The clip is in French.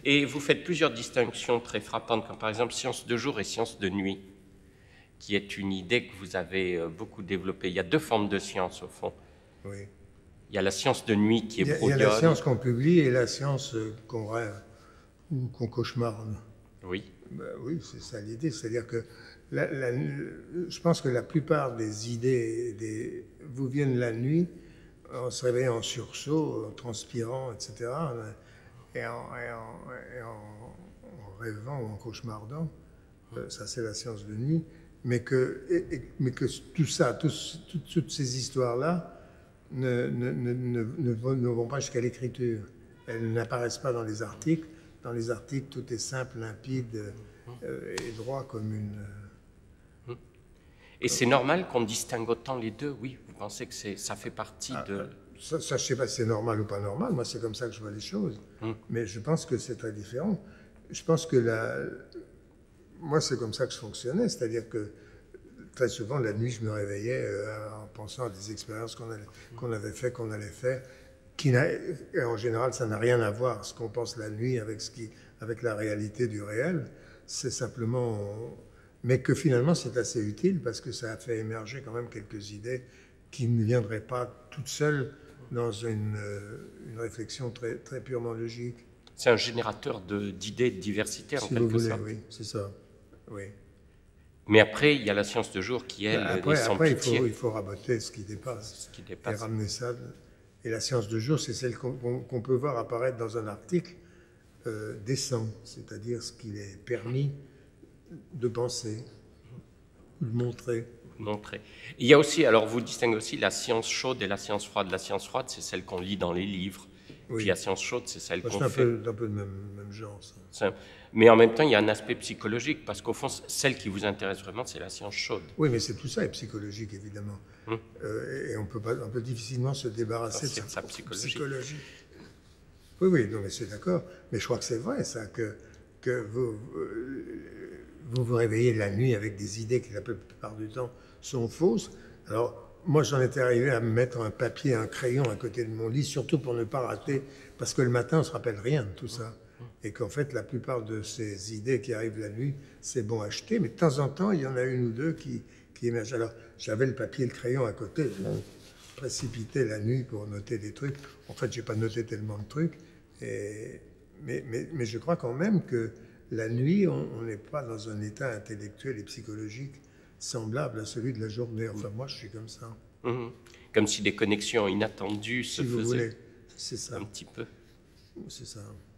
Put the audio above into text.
Et vous faites plusieurs distinctions très frappantes, comme par exemple sciences de jour et sciences de nuit, qui est une idée que vous avez beaucoup développée. Il y a deux formes de science, au fond. Oui. Il y a la science de nuit qui est brouillonne. Il y a la science qu'on publie et la science qu'on rêve ou qu'on cauchemarde. Oui. Ben oui, c'est ça l'idée. C'est-à-dire que je pense que la plupart des idées vous viennent la nuit, en se réveillant en sursaut, en transpirant, etc. Et en rêvant ou en cauchemardant. Ça, c'est la science de nuit. Mais que tout ça, toutes ces histoires-là ne vont pas jusqu'à l'écriture. Elles n'apparaissent pas dans les articles. Dans les articles, tout est simple, limpide et droit comme une... Et c'est normal qu'on distingue autant les deux? Oui, vous pensez que ça fait partie de... Ça, je ne sais pas si c'est normal ou pas normal. Moi, c'est comme ça que je vois les choses. Mais je pense que c'est très différent. Je pense que moi, c'est comme ça que je fonctionnais. C'est-à-dire que très souvent, la nuit, je me réveillais en pensant à des expériences qu'on avait fait, qu'on allait faire. Et en général, ça n'a rien à voir, ce qu'on pense la nuit avec la réalité du réel. C'est simplement... Mais que finalement, c'est assez utile parce que ça a fait émerger quand même quelques idées qui ne viendraient pas toutes seules dans une réflexion très, très purement logique. C'est un générateur d'idées de diversité, en quelque sorte. Oui, c'est ça. Oui. Mais après, il y a la science de jour qui, elle, est sans pitié. Il faut raboter ce qui dépasse. Et ramener ça. Et la science de jour, c'est celle qu'on peut voir apparaître dans un article décent, c'est-à-dire ce qu'il est permis de penser, de montrer. Il y a aussi, alors vous distinguez aussi la science chaude et la science froide. La science froide, c'est celle qu'on lit dans les livres. Oui. Puis la science chaude, c'est celle qu'on fait. C'est un peu le même genre, ça. Mais en même temps, il y a un aspect psychologique, parce qu'au fond, celle qui vous intéresse vraiment, c'est la science chaude. Oui, mais c'est tout ça est psychologique, évidemment. Et on peut difficilement se débarrasser de sa psychologie. Oui, non, mais c'est d'accord. Mais je crois que c'est vrai, ça, que vous réveillez la nuit avec des idées qui, la plupart du temps, sont fausses. Alors, moi, j'en étais arrivé à me mettre un papier, un crayon à côté de mon lit, surtout pour ne pas rater, parce que le matin, on ne se rappelle rien de tout ça. Et qu'en fait, la plupart de ces idées qui arrivent la nuit, c'est bon à acheter, mais de temps en temps, il y en a une ou deux qui émergent. Alors, j'avais le papier et le crayon à côté, je précipitais la nuit pour noter des trucs. En fait, je n'ai pas noté tellement de trucs, mais je crois quand même que la nuit, on n'est pas dans un état intellectuel et psychologique semblable à celui de la journée. Enfin, moi, je suis comme ça. Comme si des connexions inattendues se faisaient. Si vous voulez, c'est ça. Un petit peu. C'est ça.